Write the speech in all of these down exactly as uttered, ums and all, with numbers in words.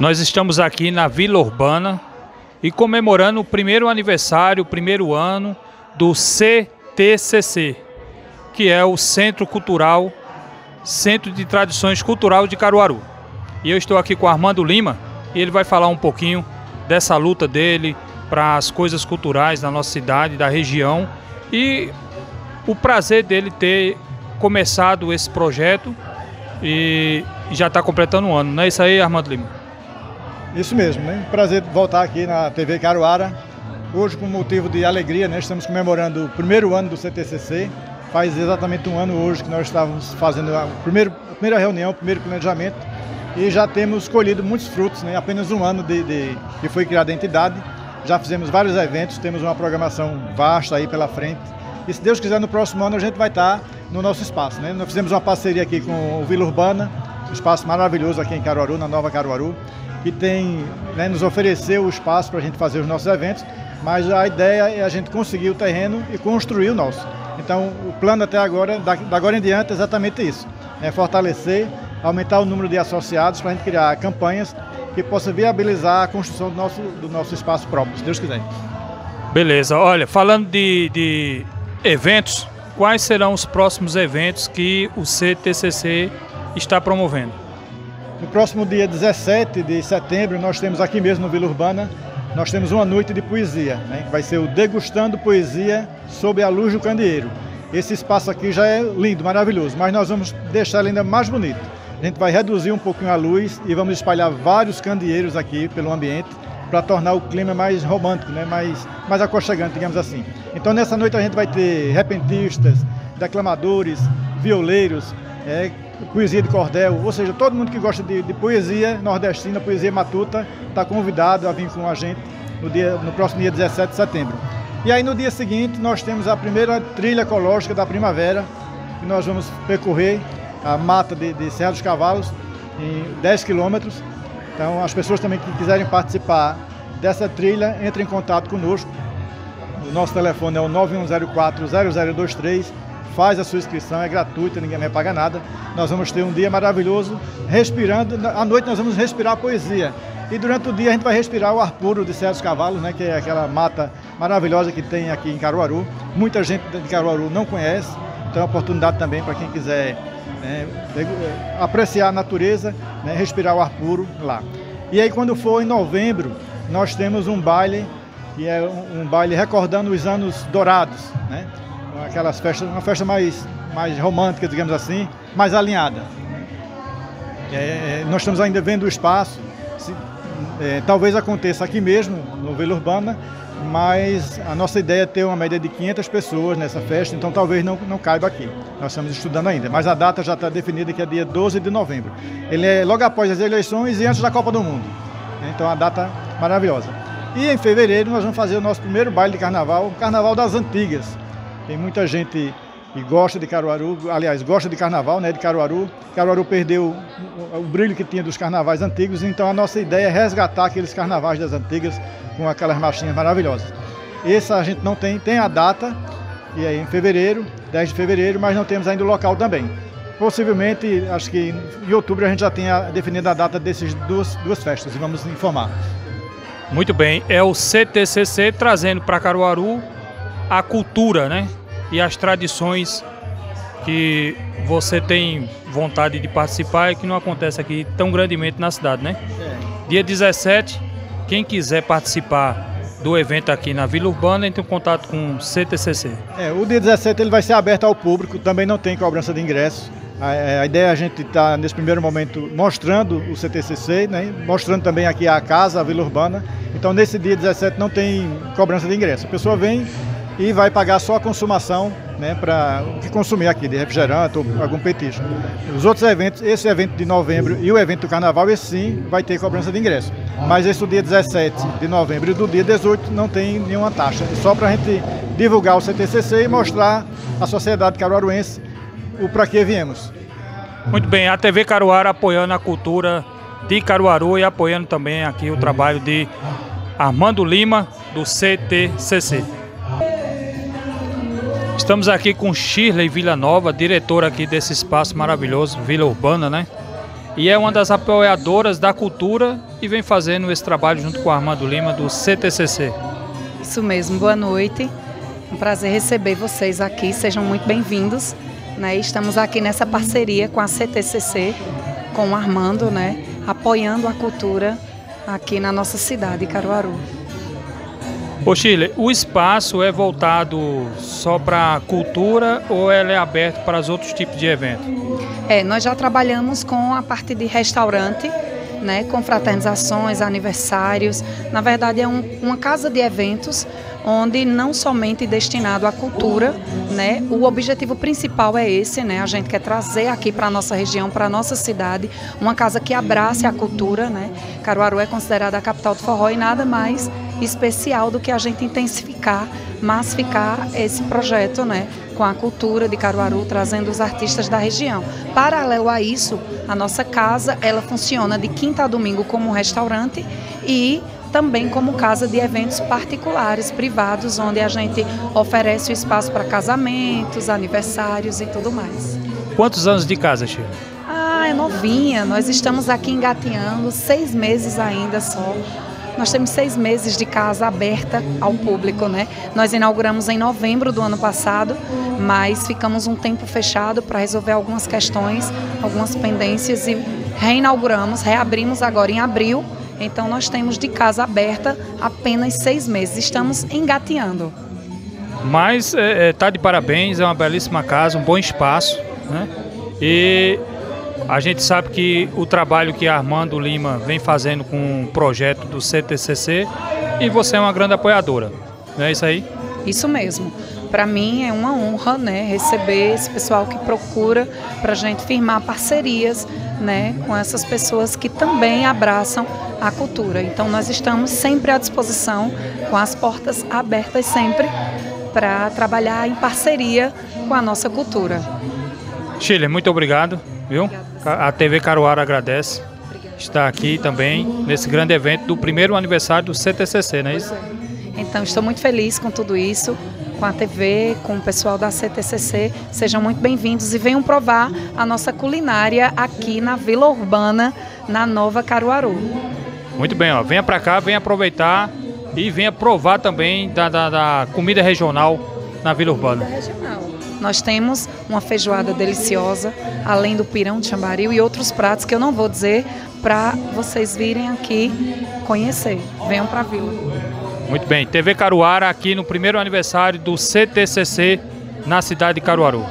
Nós estamos aqui na Vila Urbana e comemorando o primeiro aniversário, o primeiro ano do C T C C, que é o Centro Cultural, Centro de Tradições Cultural de Caruaru. E eu estou aqui com o Armando Lima e ele vai falar um pouquinho dessa luta dele para as coisas culturais da nossa cidade, da região, e o prazer dele ter começado esse projeto e já está completando um ano. Não é isso aí, Armando Lima? Isso mesmo, né? Prazer voltar aqui na T V Caruara. Hoje, com motivo de alegria, né? Estamos comemorando o primeiro ano do C T C C. Faz exatamente um ano hoje que nós estávamos fazendo a, primeiro, a primeira reunião, o primeiro planejamento, e já temos colhido muitos frutos, né? Apenas um ano de, de, que foi criada a entidade. Já fizemos vários eventos, temos uma programação vasta aí pela frente. E se Deus quiser, no próximo ano a gente vai estar no nosso espaço, né? Nós fizemos uma parceria aqui com o Vila Urbana, um espaço maravilhoso aqui em Caruaru, na Nova Caruaru, que tem, né, nos ofereceu o espaço para a gente fazer os nossos eventos, mas a ideia é a gente conseguir o terreno e construir o nosso. Então, o plano até agora, da, da agora em diante, é exatamente isso, é fortalecer, aumentar o número de associados para a gente criar campanhas que possam viabilizar a construção do nosso, do nosso espaço próprio, se Deus quiser. Beleza, olha, falando de, de eventos, quais serão os próximos eventos que o C T C C está promovendo? No próximo dia dezessete de setembro, nós temos aqui mesmo no Vila Urbana, nós temos uma noite de poesia, né? Vai ser o Degustando Poesia sob a Luz do Candeeiro. Esse espaço aqui já é lindo, maravilhoso, mas nós vamos deixar ele ainda mais bonito. A gente vai reduzir um pouquinho a luz e vamos espalhar vários candeeiros aqui pelo ambiente para tornar o clima mais romântico, né? mais, mais aconchegante, digamos assim. Então nessa noite a gente vai ter repentistas, declamadores, violeiros, é, poesia de cordel, ou seja, todo mundo que gosta de, de poesia nordestina, poesia matuta, está convidado a vir com a gente no, dia, no próximo dia dezessete de setembro. E aí no dia seguinte nós temos a primeira trilha ecológica da primavera, que nós vamos percorrer a mata de, de Serra dos Cavalos em dez quilômetros. Então as pessoas também que quiserem participar dessa trilha, entrem em contato conosco. O nosso telefone é o nove um zero quatro, zero zero dois três. Faz a sua inscrição, é gratuita, ninguém vai pagar nada. Nós vamos ter um dia maravilhoso, respirando. À noite nós vamos respirar poesia. E durante o dia a gente vai respirar o ar puro de Serra dos Cavalos, né, que é aquela mata maravilhosa que tem aqui em Caruaru. Muita gente de Caruaru não conhece, então é uma oportunidade também para quem quiser, né, apreciar a natureza, né, respirar o ar puro lá. E aí quando for em novembro, nós temos um baile, que é um, um baile recordando os anos dourados, né? Aquelas festas, uma festa mais, mais romântica, digamos assim, mais alinhada. É, nós estamos ainda vendo o espaço, se, é, talvez aconteça aqui mesmo, no Vila Urbana, mas a nossa ideia é ter uma média de quinhentas pessoas nessa festa, então talvez não, não caiba aqui. Nós estamos estudando ainda, mas a data já está definida, que é dia doze de novembro. Ele é logo após as eleições e antes da Copa do Mundo. Então a data maravilhosa. E em fevereiro nós vamos fazer o nosso primeiro baile de carnaval, o Carnaval das Antigas. Tem muita gente que gosta de Caruaru, aliás, gosta de carnaval, né, de Caruaru. Caruaru perdeu o, o brilho que tinha dos carnavais antigos, então a nossa ideia é resgatar aqueles carnavais das antigas com aquelas marchinhas maravilhosas. Essa a gente não tem, tem a data, e é em fevereiro, dez de fevereiro, mas não temos ainda o local também. Possivelmente, acho que em outubro a gente já tenha definido a data dessas duas, duas festas e vamos informar. Muito bem, é o C T C C trazendo para Caruaru a cultura, né, e as tradições que você tem vontade de participar e que não acontece aqui tão grandemente na cidade, né? É. Dia dezessete, quem quiser participar do evento aqui na Vila Urbana, entre em contato com o C T C C. É, o dia dezessete ele vai ser aberto ao público, também não tem cobrança de ingresso. A, a ideia é a gente estar, tá, nesse primeiro momento, mostrando o C T C C, né? Mostrando também aqui a casa, a Vila Urbana. Então, nesse dia dezessete não tem cobrança de ingresso. A pessoa vem e vai pagar só a consumação, né, para o que consumir aqui, de refrigerante ou algum petisco. Os outros eventos, esse evento de novembro e o evento do carnaval, esse sim vai ter cobrança de ingresso. Mas esse do dia dezessete de novembro e do dia dezoito não tem nenhuma taxa. É só para a gente divulgar o C T C C e mostrar à sociedade caruaruense o para que viemos. Muito bem, a T V Caruara apoiando a cultura de Caruaru e apoiando também aqui o trabalho de Armando Lima, do C T C C. Estamos aqui com Shirley Villanova, diretora aqui desse espaço maravilhoso, Vila Urbana, né? e é uma das apoiadoras da cultura e vem fazendo esse trabalho junto com o Armando Lima do C T C C. Isso mesmo, boa noite. Um prazer receber vocês aqui, sejam muito bem-vindos. Né? Estamos aqui nessa parceria com a C T C C, com o Armando, né? Apoiando a cultura aqui na nossa cidade, Caruaru. Ô Shirley, o espaço é voltado só para cultura ou ele é aberto para os outros tipos de eventos? É, nós já trabalhamos com a parte de restaurante, né, com fraternizações, aniversários. Na verdade é um, uma casa de eventos onde não somente destinado à cultura, né, o objetivo principal é esse, né, a gente quer trazer aqui para a nossa região, para a nossa cidade, uma casa que abrace a cultura, né. Caruaru é considerada a capital do forró e nada mais especial do que a gente intensificar, massificar esse projeto, né, com a cultura de Caruaru, trazendo os artistas da região. Paralelo a isso, a nossa casa, ela funciona de quinta a domingo como um restaurante e também como casa de eventos particulares, privados, onde a gente oferece o espaço para casamentos, aniversários e tudo mais. Quantos anos de casa, Shirley? Ah, é novinha. Nós estamos aqui engatinhando, seis meses ainda só. Nós temos seis meses de casa aberta ao público, né? Nós inauguramos em novembro do ano passado, mas ficamos um tempo fechado para resolver algumas questões, algumas pendências e reinauguramos, reabrimos agora em abril. Então nós temos de casa aberta apenas seis meses, estamos engateando. Mas é, é, tá de parabéns, é uma belíssima casa, um bom espaço, né? E a gente sabe que o trabalho que a Armando Lima vem fazendo com o projeto do C T C C e você é uma grande apoiadora, não é isso aí? Isso mesmo. Para mim é uma honra, né, receber esse pessoal que procura para a gente firmar parcerias, né, com essas pessoas que também abraçam a cultura. Então nós estamos sempre à disposição, com as portas abertas sempre, para trabalhar em parceria com a nossa cultura. Shirley, muito obrigado, viu? A T V Caruaru agradece estar aqui também nesse grande evento do primeiro aniversário do C T C C, não é isso? Então estou muito feliz com tudo isso, com a T V, com o pessoal da C T C C. Sejam muito bem-vindos e venham provar a nossa culinária aqui na Vila Urbana, na Nova Caruaru. Muito bem, ó. Venha para cá, venha aproveitar e venha provar também da, da, da comida regional na Vila Urbana. Regional. Nós temos uma feijoada deliciosa, além do pirão de chambaril e outros pratos que eu não vou dizer para vocês virem aqui conhecer. Venham para a Vila. Muito bem, T V Caruaru aqui no primeiro aniversário do C T C C na cidade de Caruaru.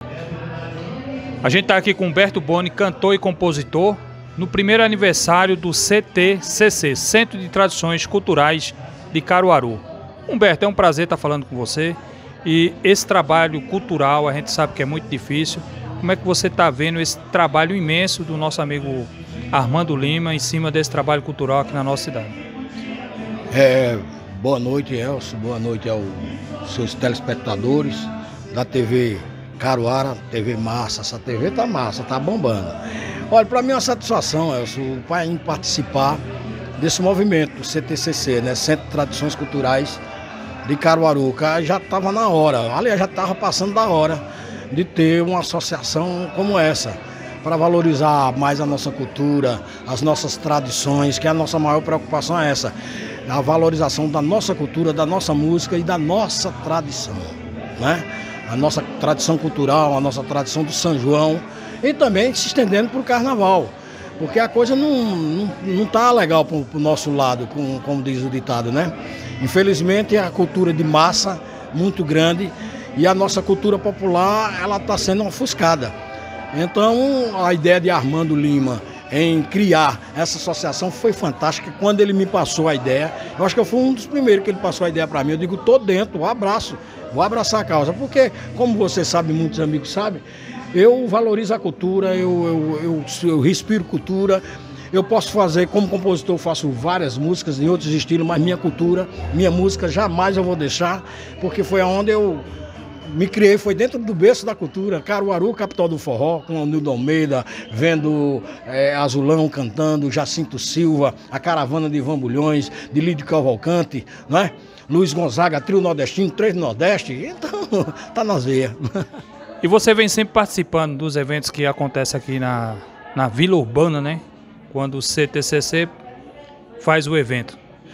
A gente está aqui com Humberto Boni, cantor e compositor, no primeiro aniversário do C T C C, Centro de Tradições Culturais de Caruaru. Humberto, é um prazer estar falando com você. E esse trabalho cultural, a gente sabe que é muito difícil. Como é que você está vendo esse trabalho imenso do nosso amigo Armando Lima em cima desse trabalho cultural aqui na nossa cidade? É, boa noite, Elcio. Boa noite aos seus telespectadores da T V Caruaru, T V massa. Essa T V tá massa, tá bombando. Olha, para mim é uma satisfação, Elcio, para participar desse movimento, C T C C, né? Centro de Tradições Culturais de Caruaru. Já estava na hora, aliás, já estava passando da hora de ter uma associação como essa, para valorizar mais a nossa cultura, as nossas tradições, que a nossa maior preocupação é essa, a valorização da nossa cultura, da nossa música e da nossa tradição, né? A nossa tradição cultural, a nossa tradição do São João e também se estendendo para o Carnaval, porque a coisa não, não, não tá legal para o nosso lado, como, como diz o ditado, né? Infelizmente a cultura de massa muito grande e a nossa cultura popular ela está sendo ofuscada. Então a ideia de Armando Lima em criar essa associação foi fantástica. Quando ele me passou a ideia, eu acho que eu fui um dos primeiros que ele passou a ideia para mim. Eu digo, tô dentro, um abraço, vou abraçar a causa, porque como você sabe, muitos amigos sabem, eu valorizo a cultura, eu, eu, eu, eu respiro cultura. Eu posso fazer, como compositor, eu faço várias músicas em outros estilos, mas minha cultura, minha música, jamais eu vou deixar, porque foi onde eu me criei, foi dentro do berço da cultura. Caruaru, capital do forró, com o Nildo Almeida, vendo é, Azulão cantando, Jacinto Silva, a caravana de Ivan Bulhões, de Lídio Cavalcante, né? Luiz Gonzaga, trio nordestino, três do Nordeste, então tá nas veias. E você vem sempre participando dos eventos que acontecem aqui na, na Vila Urbana, né? Quando o C T C C faz o evento.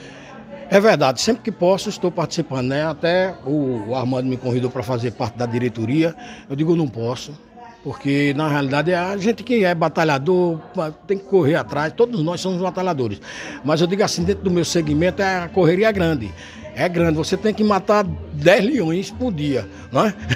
É verdade, sempre que posso estou participando, né? Até o Armando me convidou para fazer parte da diretoria, eu digo não posso, porque na realidade é a gente que é batalhador, tem que correr atrás, todos nós somos batalhadores. Mas eu digo assim, dentro do meu segmento a correria é grande, é grande, você tem que matar dez leões por dia, não é?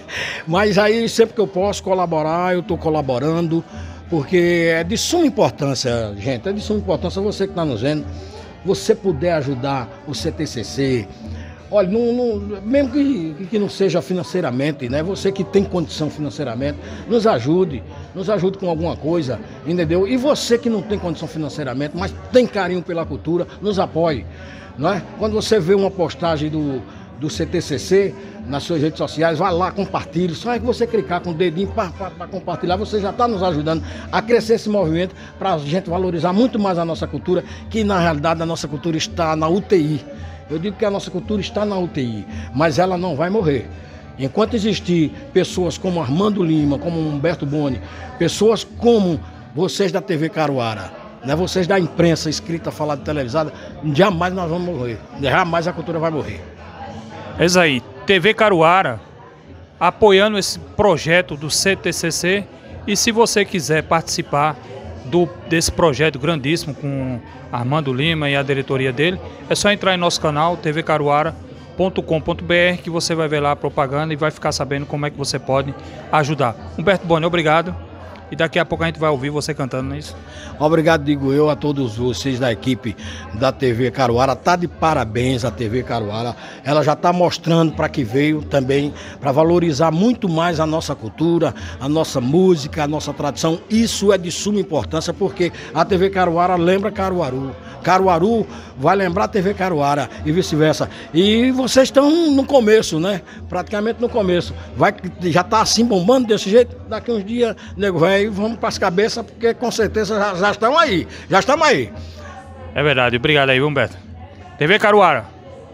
Mas aí sempre que eu posso colaborar, eu estou colaborando, porque é de suma importância, gente, é de suma importância você que está nos vendo, você puder ajudar o C T C C, olha, não, não, mesmo que, que não seja financeiramente, né? Você que tem condição financeiramente, nos ajude, nos ajude com alguma coisa, entendeu? E você que não tem condição financeiramente, mas tem carinho pela cultura, nos apoie, não é? Quando você vê uma postagem do, do C T C C nas suas redes sociais, vai lá, compartilhe, só é que você clicar com o dedinho para compartilhar, você já está nos ajudando a crescer esse movimento para a gente valorizar muito mais a nossa cultura, que na realidade a nossa cultura está na U T I. Eu digo que a nossa cultura está na U T I, mas ela não vai morrer. Enquanto existir pessoas como Armando Lima, como Humberto Boni, pessoas como vocês da T V Caruara, né, vocês da imprensa escrita, falada, televisada, jamais nós vamos morrer. Jamais a cultura vai morrer. É isso aí. T V Caruara apoiando esse projeto do C T C C, e se você quiser participar do, desse projeto grandíssimo com Armando Lima e a diretoria dele, é só entrar em nosso canal t v caruara ponto com ponto b r que você vai ver lá a propaganda e vai ficar sabendo como é que você pode ajudar. Humberto Boni, obrigado. E daqui a pouco a gente vai ouvir você cantando, não é isso? Obrigado, digo eu, a todos vocês da equipe da T V Caruara. Tá de parabéns a T V Caruara. Ela já está mostrando para que veio também, para valorizar muito mais a nossa cultura, a nossa música, a nossa tradição. Isso é de suma importância, porque a T V Caruara lembra Caruaru. Caruaru vai lembrar a T V Caruara e vice-versa. E vocês estão no começo, né? Praticamente no começo. Vai, já está assim bombando desse jeito. Daqui uns dias, nego velho, vamos para as cabeças, porque com certeza já, já estão aí. Já estamos aí. É verdade. Obrigado aí, Humberto. T V Caruara.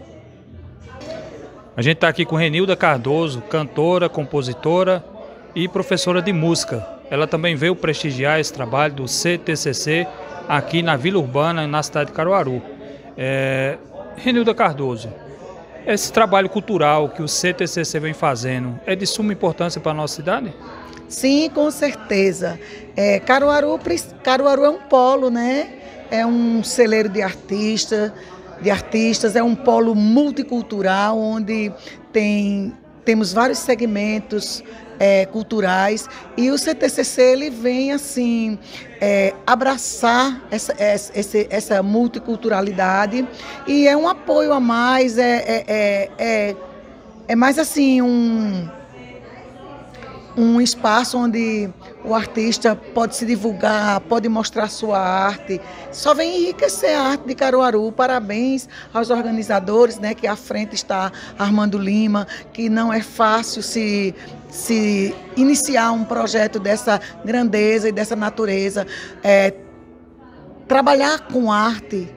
A gente está aqui com Renilda Cardoso, cantora, compositora e professora de música. Ela também veio prestigiar esse trabalho do C T C C aqui na Vila Urbana, na cidade de Caruaru. É, Renilda Cardoso, esse trabalho cultural que o C T C C vem fazendo é de suma importância para a nossa cidade? Sim, com certeza. É, Caruaru, Caruaru é um polo, né? É um celeiro de artistas, de artistas, é um polo multicultural, onde tem, temos vários segmentos é, culturais, e o C T C C ele vem assim é, abraçar essa, essa, essa multiculturalidade, e é um apoio a mais, é, é, é, é, é mais assim um um espaço onde o artista pode se divulgar, pode mostrar sua arte. Só vem enriquecer a arte de Caruaru. Parabéns aos organizadores, né, que à frente está Armando Lima, que não é fácil se, se iniciar um projeto dessa grandeza e dessa natureza. É, trabalhar com arte,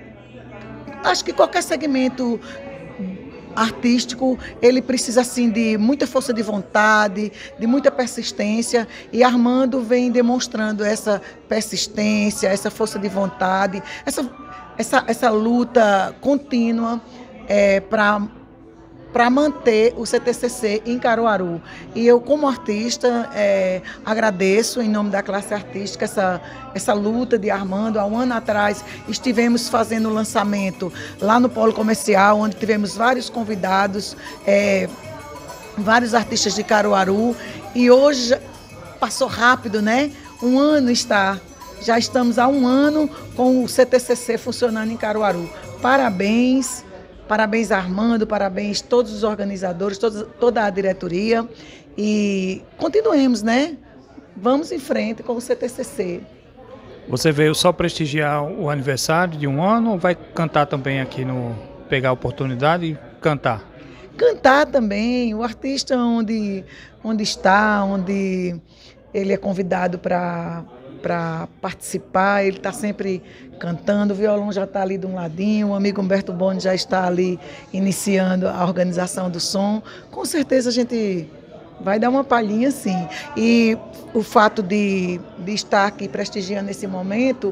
acho que qualquer segmento artístico, ele precisa assim de muita força de vontade, de muita persistência, e Armando vem demonstrando essa persistência, essa força de vontade, essa, essa, essa luta contínua é, para para manter o C T C C em Caruaru. E eu, como artista, é, agradeço em nome da classe artística essa, essa luta de Armando. Há um ano atrás estivemos fazendo o lançamento lá no Polo Comercial, onde tivemos vários convidados, é, vários artistas de Caruaru, e hoje passou rápido, né? Um ano está, já estamos há um ano com o C T C C funcionando em Caruaru. Parabéns. Parabéns Armando, parabéns todos os organizadores, todos, toda a diretoria, e continuemos, né? Vamos em frente com o C T C C. Você veio só prestigiar o aniversário de um ano ou vai cantar também aqui, no pegar a oportunidade e cantar? Cantar também, o artista onde, onde está, onde ele é convidado para para participar, ele está sempre cantando, o violão já está ali de um ladinho, o amigo Humberto Boni já está ali iniciando a organização do som. Com certeza a gente Vai dar uma palhinha, sim. E o fato de, de estar aqui prestigiando esse momento,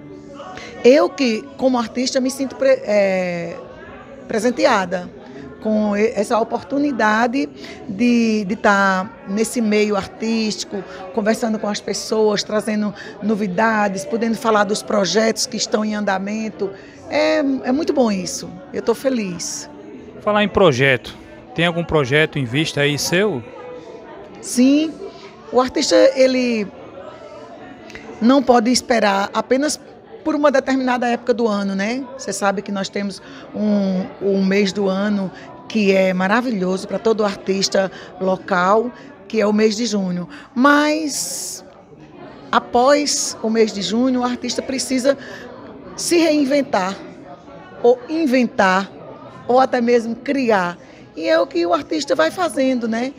eu que, como artista, me sinto pre, é, presenteada com essa oportunidade de estar nesse meio artístico, conversando com as pessoas, trazendo novidades, podendo falar dos projetos que estão em andamento. É, é muito bom isso. Eu estou feliz. Falar em projeto, tem algum projeto em vista aí seu? Sim, o artista ele não pode esperar apenas por uma determinada época do ano, né? Você sabe que nós temos um, um mês do ano que é maravilhoso para todo artista local, que é o mês de junho. Mas após o mês de junho, o artista precisa se reinventar, ou inventar, ou até mesmo criar. E é o que o artista vai fazendo, né?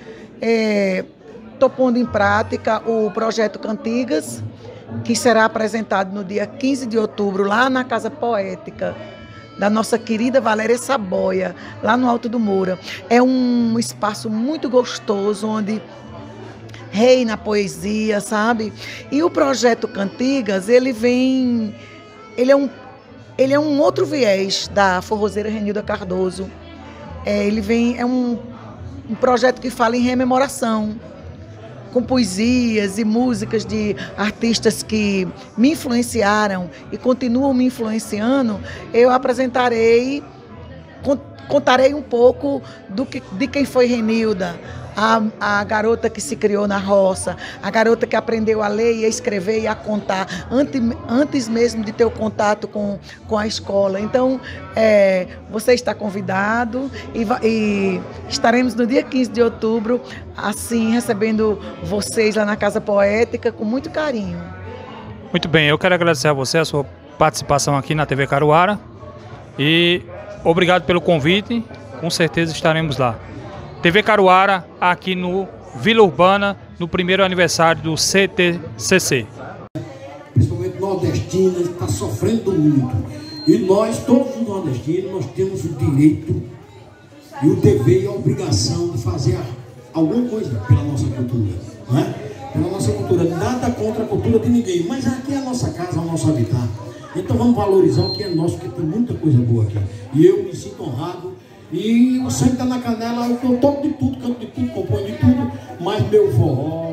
Estou é, pondo em prática o projeto Cantigas, que será apresentado no dia quinze de outubro, lá na Casa Poética, da nossa querida Valéria Saboia, lá no Alto do Moura. É um espaço muito gostoso, onde reina a poesia, sabe? E o projeto Cantigas, ele vem... Ele é um, ele é um outro viés da forrozeira Renilda Cardoso. É, ele vem... É um, um projeto que fala em rememoração, com poesias e músicas de artistas que me influenciaram e continuam me influenciando. Eu apresentarei, contarei um pouco do que, de quem foi Renilda, a, a garota que se criou na roça, a garota que aprendeu a ler e a escrever e a contar, antes, antes mesmo de ter o contato com, com a escola. Então, é, você está convidado e, e estaremos no dia quinze de outubro, assim, recebendo vocês lá na Casa Poética com muito carinho. Muito bem, eu quero agradecer a você a sua participação aqui na T V Caruara e obrigado pelo convite, com certeza estaremos lá. T V Caruara, aqui no Vila Urbana, no primeiro aniversário do C T C C. Principalmente nordestino, ele está sofrendo muito. E nós, todos os nordestinos, nós temos o direito e o dever e a obrigação de fazer alguma coisa pela nossa cultura, não é? Pela nossa cultura, nada contra a cultura de ninguém, mas aqui é a nossa casa, é o nosso habitat. Então vamos valorizar o que é nosso, porque tem muita coisa boa aqui. E eu me sinto honrado. E o sangue está na canela, eu toco de tudo, canto de tudo, componho de tudo, mas meu forró,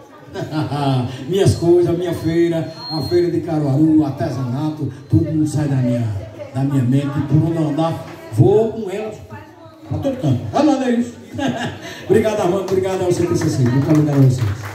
minhas coisas, minha feira, a feira de Caruaru, artesanato, tudo não sai da minha, da minha mente. Por onde andar, vou com elas para todo canto. Amanda, é isso. Obrigado, Armando, obrigado ao C T C C. Muito obrigado a vocês.